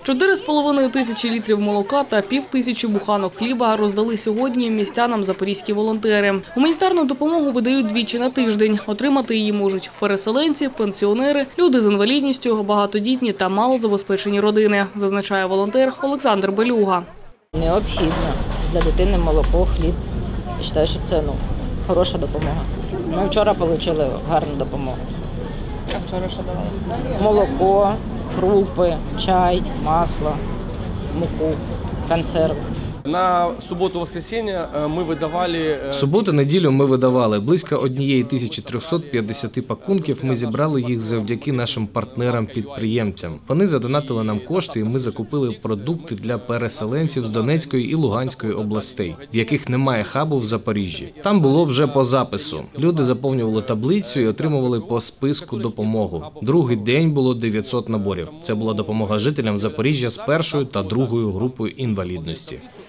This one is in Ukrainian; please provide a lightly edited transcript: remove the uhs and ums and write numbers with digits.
4,5 тисячі літрів молока та 500 буханок хліба роздали сьогодні містянам запорізькі волонтери. Гуманітарну допомогу видають двічі на тиждень. Отримати її можуть переселенці, пенсіонери, люди з інвалідністю, багатодітні та малозабезпечені родини, зазначає волонтер Олександр Белюга. Необхідно для дитини молоко, хліб. Я вважаю, що це хороша допомога. Ми вчора отримали гарну допомогу. А вчора що давали? Молоко, крупи, чай, масло, муку, консерви. На суботу-воскресенье мы выдавали... В суботу-неділю ми видавали близько 1350 пакунків. Ми зібрали їх завдяки нашим партнерам-підприємцям. Вони задонатили нам кошти і ми закупили продукти для переселенців з Донецької і Луганської областей, в яких немає хабу в Запоріжжі. Там було вже по запису. Люди заповнювали таблицю і отримували по списку допомогу. Другий день було 900 наборів. Це була допомога жителям Запоріжжя з першою та другою групою інвалідності.